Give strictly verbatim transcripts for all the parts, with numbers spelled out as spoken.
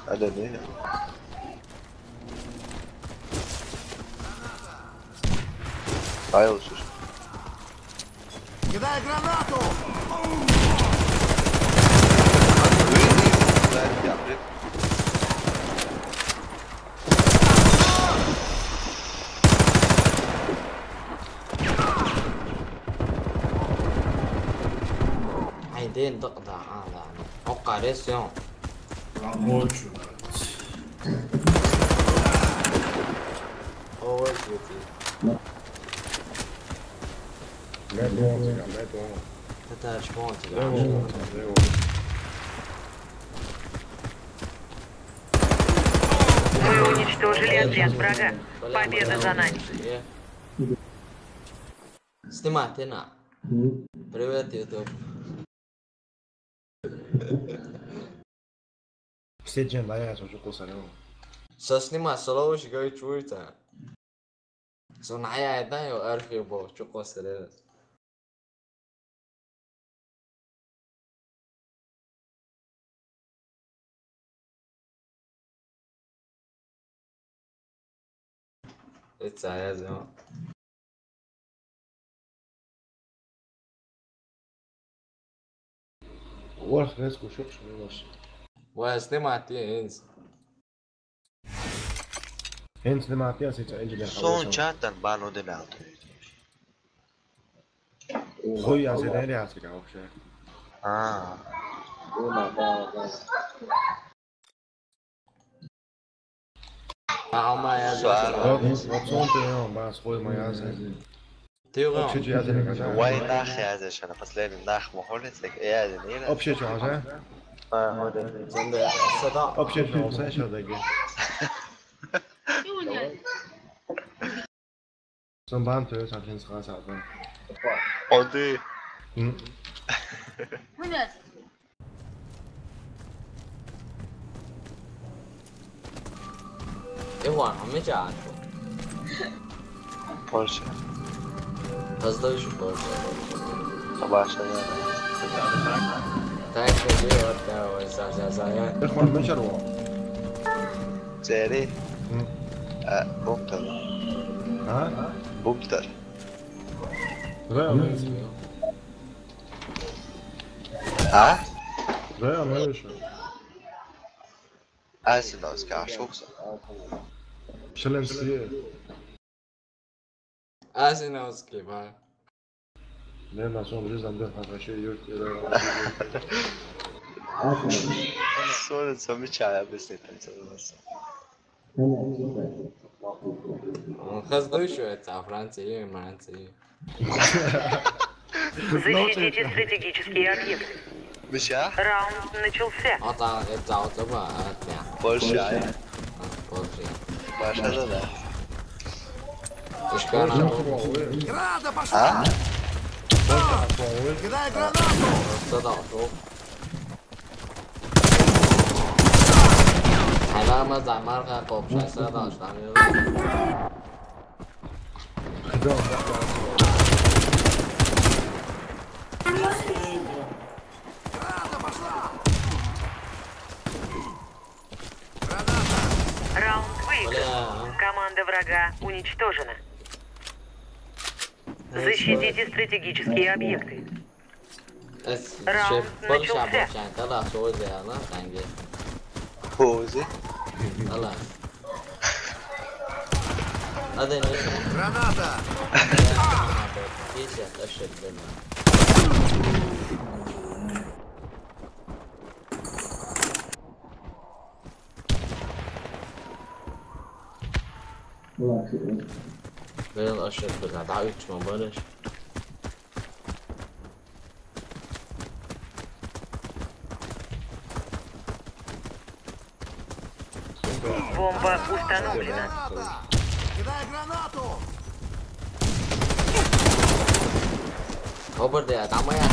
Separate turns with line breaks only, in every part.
هذا ليه؟ هاي وشوش
Кидай гранату!
عيدين تقطع هذا اوقع ريسيون
Рабочую.
هو جوتي
Дай дом, дай дом.
это шпонтик
Дай дом, дай дом.
Мы уничтожили отряд врага. Победа за нами.
Снимай, ты на. Привет, YouTube.
Все джен лаяс уже кусарем.
Só sнимай, só logo cheguei chuita. Só na área da eu arquivo, chuco sereno. It's a yes, no.
ورخ رزق وشوف شو باش.
وسнимай ты, Инс.
Hens لما عطيها سيتا انجل
صون جاتن بانو دلعت
خويا زيداني عسك عوشة.
آه
Ah, maar ja,
Zwaar.
zo.
Wat zo'n te doen, maar school maar ja zijn.
Theo
Op zit je uit in de
وين ناخ يا زلمه انا فصلين الناخ محولتك يا زلمه
Op zit je al zijn.
اه هذا
Zijn de صداع.
Op zit je al zijn zo denk ik. Zo'n baan thuis had geen straat uit.
قضي
ايه هو عم يجي عارفه.
بورشه
قصده شو بورشه.
طبعا
تاك تجي وقتها وزع زايان.
اخوان بنشروا.
زيري اه بومتر
ها؟
بومتر
غير ما
ها؟
غير ما ايش؟
اسنوس كاشوكس
شلون سير؟
Asinovski va.
Ne na son bir zamanda fazla şey yok.
صورة سمي شايع بس نتنسى
قصده شو это فرنسي فرنسي.
Защитите стратегические объекты.
مش ها؟
Раунд начался.
قطع قطع طبعا قطع.
بورشه
بورشه.
ما شاء الله
ايش كان؟
Града пошла!
ها؟
Кидай гранату!
صدع شوف. علامة زعمار قاقوب شاي صدع شتعمل.
Града пошла!
Раунд выигран.
Бля.
Команда врага уничтожена. Защитите стратегические объекты.
اس
راوند
شيف برشا
نشوف فيه.
برشا طلع سوزي انا تانجي.
فوزي
طلع. هذا نيش.
Граната!
كيس اشد منه. بين الاشد بقى تعال ما بالش.
Бомба установлена.
Граната! Кидай гранату!
Over there, tama yan.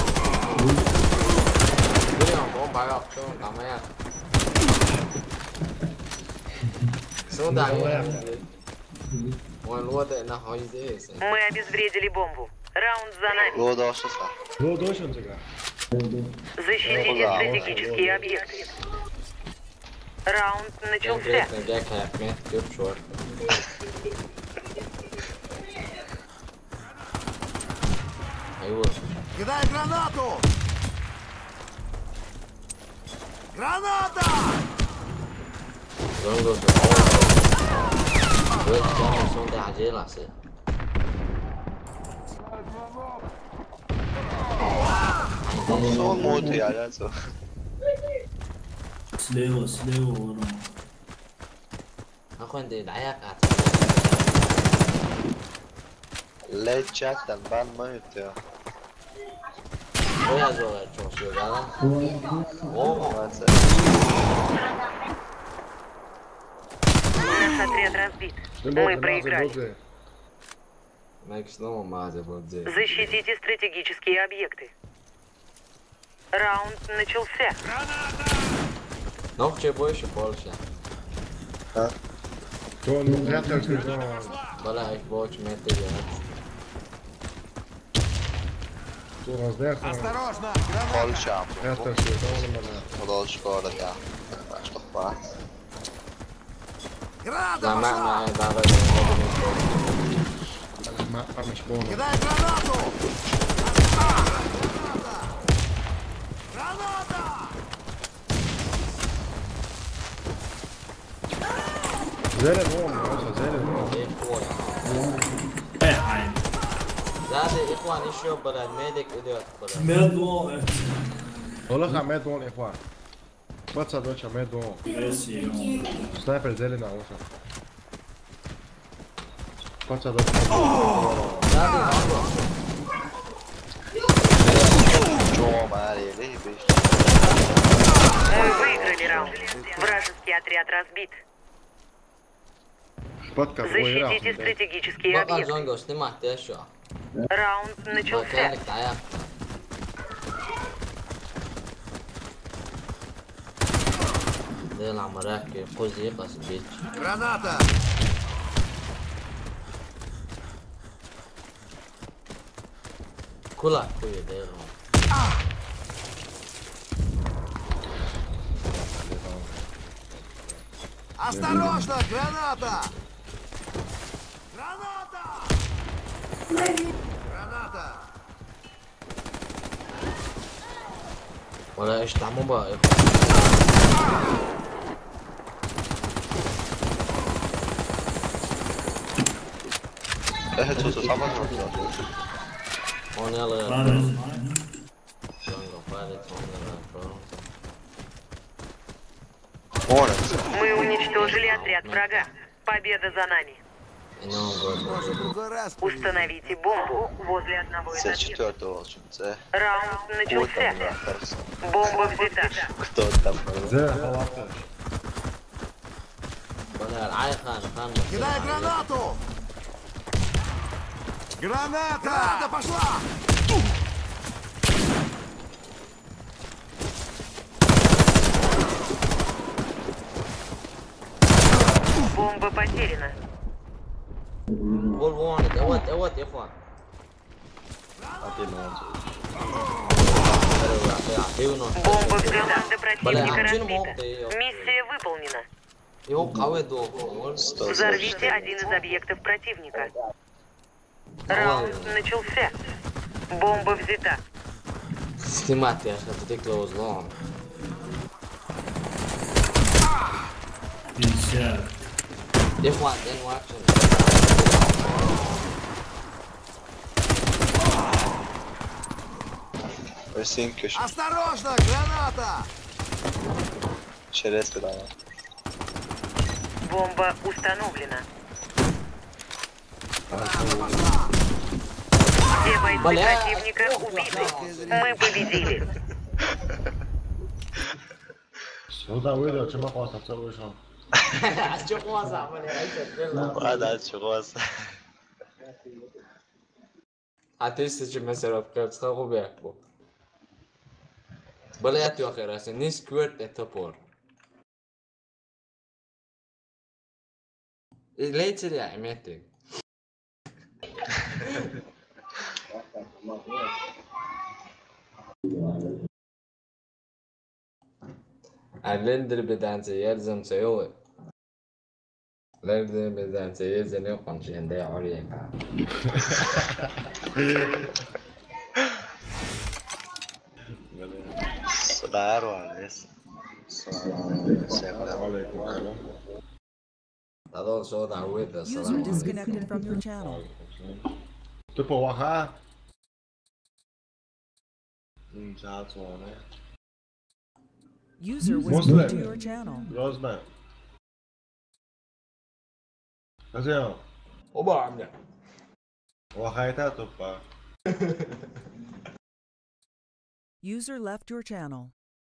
Bili ang bomba yok, so tama yan. So dami yan. One water na holiday.
Мы обезвредили бомбу. Раунд за нами.
هو ده وش صح
هو دوش انت قاعد.
Защитите стратегические объекты. Раунд начался.
Конкретно Гека Ахмед Кюб Шорт. Айва.
Кидай гранату! Граната!
Zongo zo. Weet je dan zo'n dagje lassen?
Son motor ya lan son.
Слева, слева, ворон.
Ako hindi dayak at.
Led chatten banma ut ya.
Koya zoga çalışıyor lan. Oo.
Alltså,
Наш отряд разбит.
Ne
Мы
može,
проиграли.
naze, dođe.
Nek снова мазе bude.
Защитите стратегические объекты. Раунд начался.
Nog će bojiše Polša.
To je prijateljski zona.
Bala ih boć mete gledać.
To nas desno.
Осторожно! Граната!
Polša.
Prijateljski zona.
Hodal skada ja. Što pa?
Граната
Za
пошла!
mama je dava da ne mogu ništa.
Ma, ama špona.
Кидай гранату! Граната!
Zelen on, Rosa, zelen on.
Ej koja.
E, ajde.
Zade ihwan işiyor bala medik idiot bala.
Medlo, et.
Holaha med on, ihwa. Baca doća med on.
Resi, imamo.
Sniper zelena, Rosa. Baca doća.
Zade hango.
Čuvam ali je libiš.
Мы выиграли раунд. Вражеский отряд разбит.
Špatka, ovo je
Защитите
rao.
стратегические
Baka
объекты.
zongo snima tešo.
Раунд начался.
Mekanik dayak. Dela maraki kuzi bas bitch.
Граната!
Kula kuyu dela.
Осторожно! Граната! Граната! Граната!
Wala ish tamu ba.
Eh, tu su sama çok
On yala.
Pares.
Zongo pare zongo bro.
Morac.
Мы уничтожили отряд врага. Победа за нами.
Ino god.
Может, другой раз повезет.
Установите бомбу возле одного из
Se
объектов.
četvrto olsun se.
Раунд начался.
Putam natarsa.
Бомба взята.
Kto tam?
Zelen, halakta.
Bala ay khan khan.
Кидай гранату! Граната! Граната пошла!
Бомба потеряна.
Vol one dawat dawat ikhwan.
Hadi ne oldu?
Ayuno.
Бомба взята. Команда противника
Бля, а чё не мог
разбита.
ты её?
Миссия выполнена.
Его каве до.
Sto
Взорвите один из объектов противника. Раунд начался. Бомба взята.
Снимать я сейчас ты close long.
пятьдесят.
Ikhwan then watching.
Ösün köşe.
Осторожно! Граната!
Şerefsiz ama.
Бомба установлена. Все бойцы
Бля,
противника убиты. Мы победили.
Suda ujde, ćemo postat se ušao.
Çok masa böyle ayset bella.
Hadi çok olsa.
Ateş için mesela kapsa qo'yib bu. Balayat yo'q xerasi, nis squirt etapor. Later ya emetti. Allender bedansejelsen söyle. Allender bedansejelsen yok konuşende oraya.
Solar var es.
Alaikum salam.
Tado so da with
User
salam.
disconnected from your channel.
Tu på waha? Hmm, saat sonra.
User was
Muslim.
moved to your channel.
Rozman. Nasıl?
Oba amca.
Wahayta tupa.
User left your channel.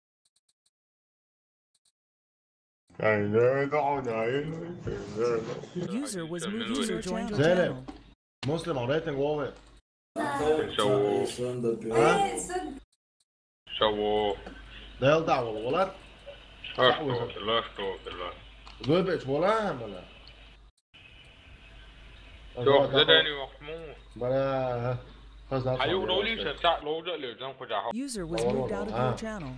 User was moved to your channel.
Zeynep. Muslim har rating over.
شو
ها؟
شو
Del da'wal walad.
اشتو لا اشتو لا
Dul bit wala mala.
شوف زدني وقت مو
Bana خزنا.
حيو رولي شتاع لو جا لي جنب كجا
User was moved out of your channel.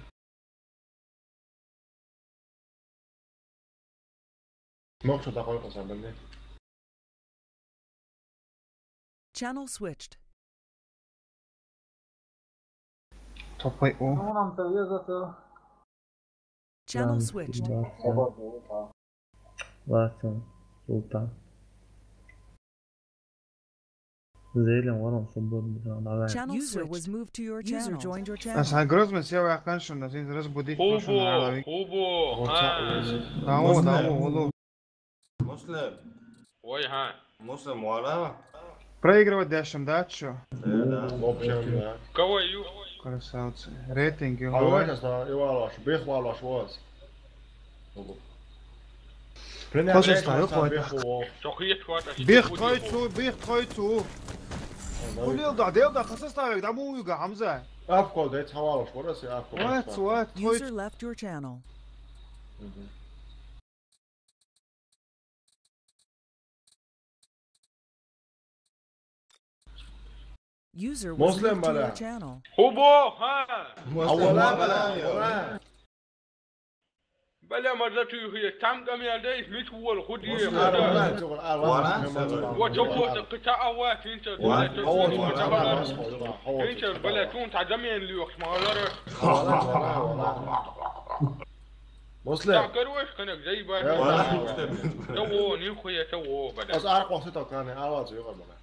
مخشو تقول قسم بالله.
Channel switched. Channel switched.
واسم سلطان زيلم ورم صبر
Channel User was moved to your channel. User joined your channel.
Asa groz me siya wa kanshon na sin groz budi.
خوبو خوبو ها
Damo damo wolo.
Muslim.
وي ها
Muslim wala.
Проигрывать дашем дачу.
Option da.
كويو
Красавцы. Рейтинг
Hava
его.
kasna iwalash, bih walash was.
Proszę stało, chodź.
شخيت وات
بيخ قايتو بيخ قايتو. قول ده ده ده خصص تاعك ده مو يقع حمزة.
Afkol det hawalash warasi afkol.
What what
User left your channel. User was
Muslim
moved to your
bala.
channel.
خوبو ها
Awala bala.
بلا مرزتو هي تام كم يالدي مش هو الخدي
Wala.
وتوقف قطع وات انت انت بلا تون تعدمين اللي وقت ما غلره
Muslim.
تاكروش كانك زي بقى تو نيم خويا تو بدا
As arq wasito kan awaaz yoqal bala.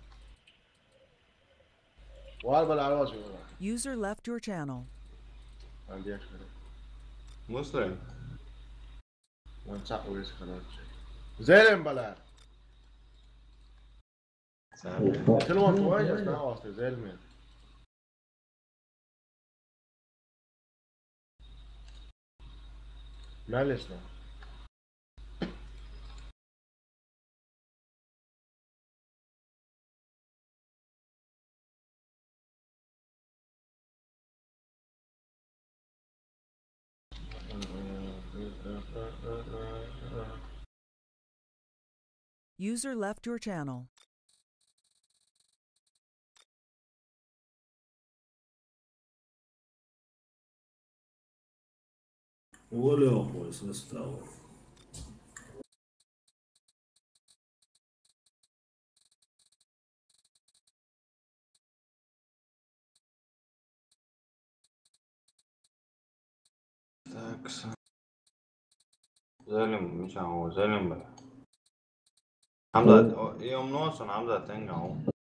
Wal bala awaaz yoqal.
User left your channel.
عندي أشكال. Muslim. وانسحب ويس خلاص. زين بلا. كلهم شوي اسمع واسطة زين من. معلش لا.
User left your channel.
Olha, pois, não está.
Zalim مش هو zalim بقى حمزة يوم نوصل حمزة تنجح اهو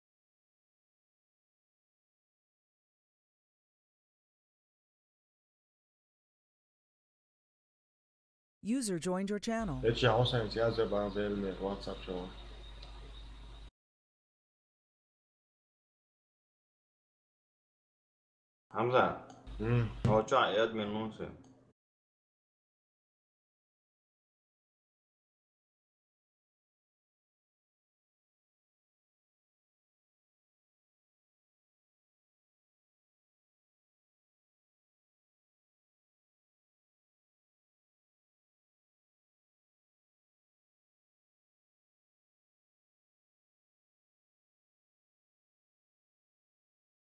User joined your channel.
ايش يا حسين امتياز يبقى زي الميت واتساب شو.
حمزة
امم
هو شو عياد من نوصل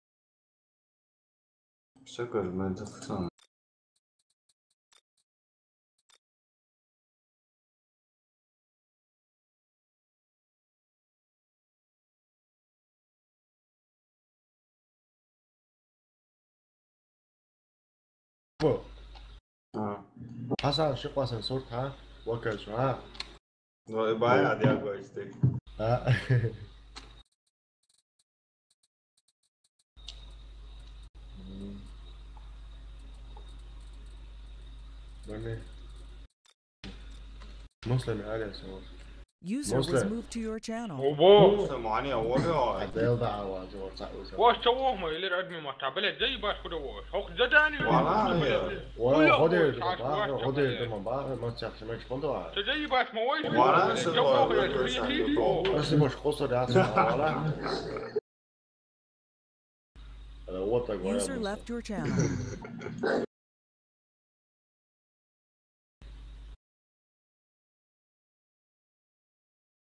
شكل ما تفصل
不，
اه
حسن شو قاسم صورتها وكل شو ها
باي عادي اقوى اشتري
ها بني مسلم عليه صور
User was
Muslim.
moved to your channel.
وبو
سمعاني اولي
حتى يوضع عواز وصعوز
واش توه ما يلي عدمي ما تعبلت زي باش كده واش هوك زداني
والله
ولا خدي دمبار خدي دمبار ما تشافش ماكش فندق
زي باش ما ويش
وانا
توه يا شريكي
بس مش قصر يا ولا هذا هو
User left your channel.